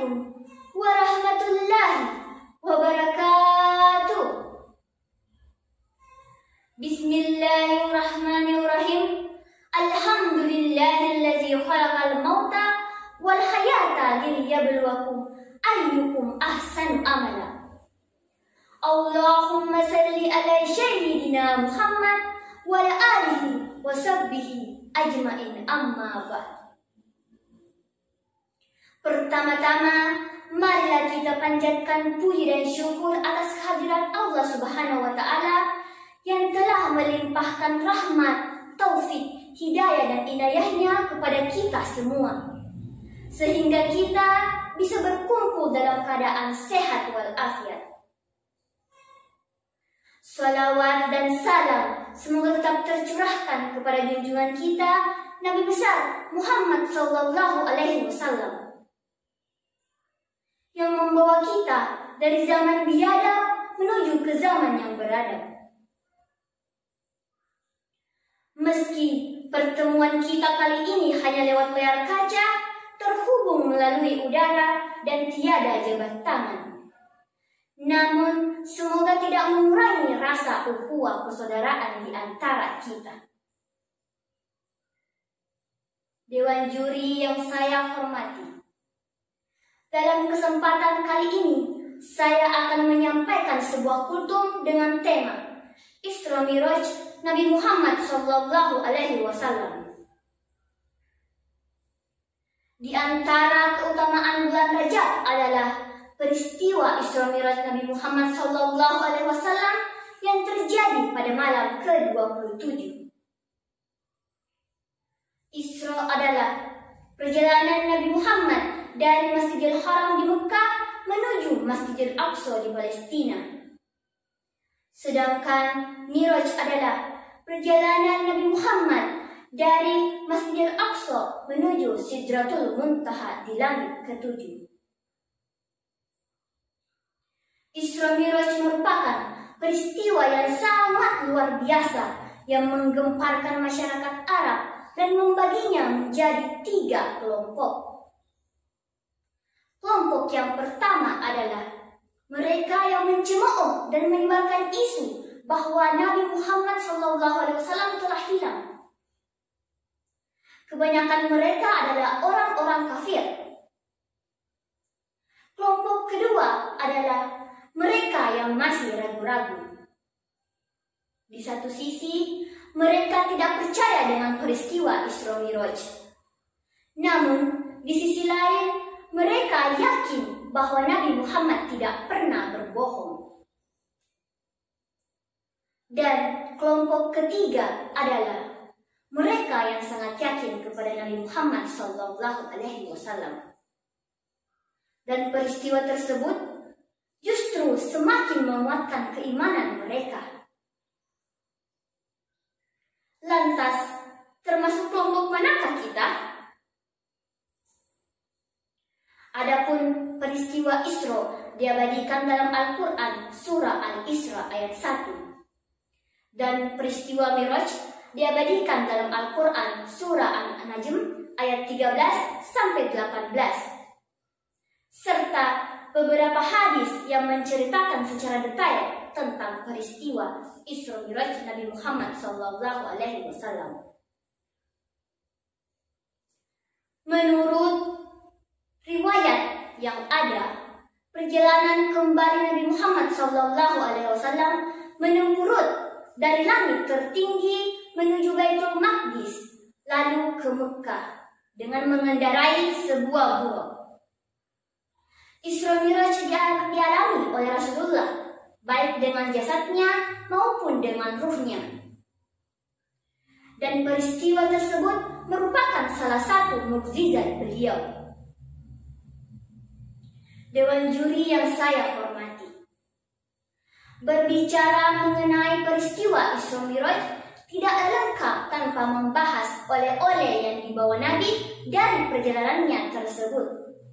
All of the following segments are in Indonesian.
Assalamualaikum warahmatullahi wabarakatuh. Bismillahirrahmanirrahim. Alhamdulillahillazi khalaqal mauta wal hayata liyabluwakum ayyukum ahsanu amala. Allahumma salli ala sayyidina Muhammad wa ala alihi wa sahbihi ajmain, amma ba'd. Pertama-tama, marilah kita panjatkan puji dan syukur atas kehadiran Allah Subhanahu wa Ta'ala yang telah melimpahkan rahmat, taufik, hidayah dan inayahnya kepada kita semua, sehingga kita bisa berkumpul dalam keadaan sehat walafiat. Salawat dan salam semoga tetap tercurahkan kepada junjungan kita Nabi besar Muhammad Sallallahu Alaihi Wasallam, yang membawa kita dari zaman biadab menuju ke zaman yang beradab. Meski pertemuan kita kali ini hanya lewat layar kaca, terhubung melalui udara dan tiada jabat tangan, namun semoga tidak mengurangi rasa ukhuwah persaudaraan di antara kita. Dewan juri yang saya hormati, dalam kesempatan kali ini, saya akan menyampaikan sebuah kultum dengan tema Isra Miraj Nabi Muhammad Sallallahu Alaihi Wasallam. Di antara keutamaan bulan Rajab adalah peristiwa Isra Miraj Nabi Muhammad Sallallahu Alaihi Wasallam yang terjadi pada malam ke-27. Isra adalah perjalanan Nabi Muhammad dari Masjidil Haram di Mekah menuju Masjidil Aqsa di Palestina. Sedangkan Miraj adalah perjalanan Nabi Muhammad dari Masjidil Aqsa menuju Sidratul Muntaha di langit ke-7. Isra Miraj merupakan peristiwa yang sangat luar biasa yang menggemparkan masyarakat Arab dan membaginya menjadi 3 kelompok. Kelompok yang pertama adalah mereka yang mencemooh dan menyebarkan isu bahwa Nabi Muhammad SAW telah hilang. Kebanyakan mereka adalah orang-orang kafir. Kelompok kedua adalah mereka yang masih ragu-ragu. Di satu sisi, mereka tidak percaya dengan peristiwa Isra Miraj. Namun, di sisi lain, mereka yakin bahwa Nabi Muhammad tidak pernah berbohong. Dan kelompok ketiga adalah mereka yang sangat yakin kepada Nabi Muhammad SAW. Dan peristiwa tersebut justru semakin menguatkan keimanan mereka. Lantas, termasuk kelompok manakah kita? Adapun peristiwa Isra diabadikan dalam Al-Quran surah Al-Isra ayat 1. Dan peristiwa Miraj diabadikan dalam Al-Quran surah An-Najm ayat 13-18. Serta beberapa hadis yang menceritakan secara detail tentang peristiwa Isra Miraj Nabi Muhammad SAW. Menurut riwayat yang ada, perjalanan kembali Nabi Muhammad SAW menemburut dari langit tertinggi menuju Baitul Maqdis, lalu ke Mekah dengan mengendarai sebuah buruk. Isra Miraj dialami oleh Rasulullah, baik dengan jasadnya maupun dengan ruhnya. Dan peristiwa tersebut merupakan salah satu mukjizat beliau. Dewan juri yang saya hormati, berbicara mengenai peristiwa Isra Miraj tidak lengkap tanpa membahas oleh-oleh yang dibawa Nabi dari perjalanannya tersebut.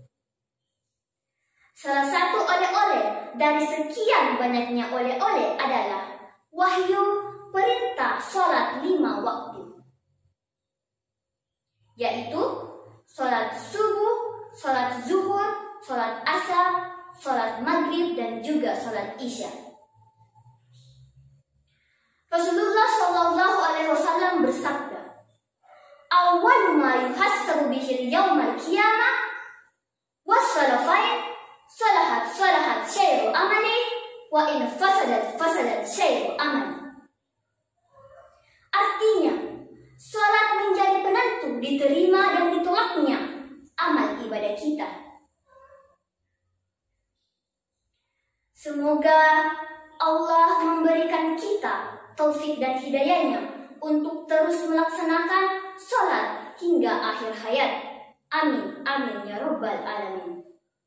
Salah satu oleh-oleh dari sekian banyaknya oleh-oleh adalah wahyu perintah sholat 5 waktu, yaitu sholat subuh, sholat zuhur, sholat Isya. Rasulullah Shallallahu Alaihi Wasallam bersabda, "Awal ma yuhassabu bihi yaumal qiyamah was-salafain salahat syai'u amali wa in fasadat syai'u amali." Artinya, salat menjadi penentu diterima dan ditolaknya amal ibadah kita. Semoga Allah memberikan kita taufik dan hidayahnya untuk terus melaksanakan salat hingga akhir hayat. Amin, amin ya rabbal alamin.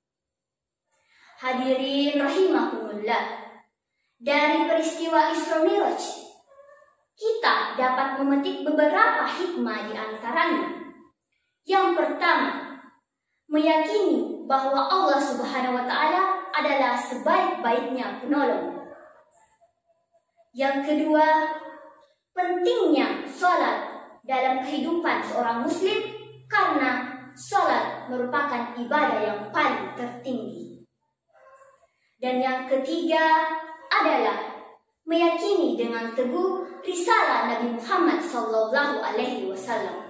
Hadirin rahimakumullah, dari peristiwa Isra Mi'raj kita dapat memetik beberapa hikmah di antaranya. Yang pertama, meyakini bahwa Allah Subhanahu wa Ta'ala adalah sebaik-baiknya penolong. Yang kedua, pentingnya sholat dalam kehidupan seorang muslim karena sholat merupakan ibadah yang paling tertinggi. Dan yang ketiga adalah meyakini dengan teguh risalah Nabi Muhammad Sallallahu Alaihi Wasallam.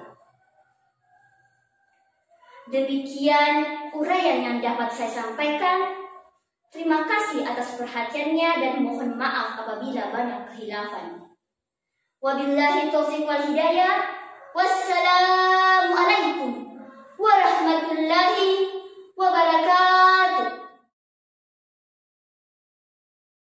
Demikian uraian yang dapat saya sampaikan. Terima kasih atas perhatiannya dan mohon maaf apabila banyak khilafan. Wabillahi taufiq wal hidayah. Wassalamualaikum warahmatullahi wabarakatuh.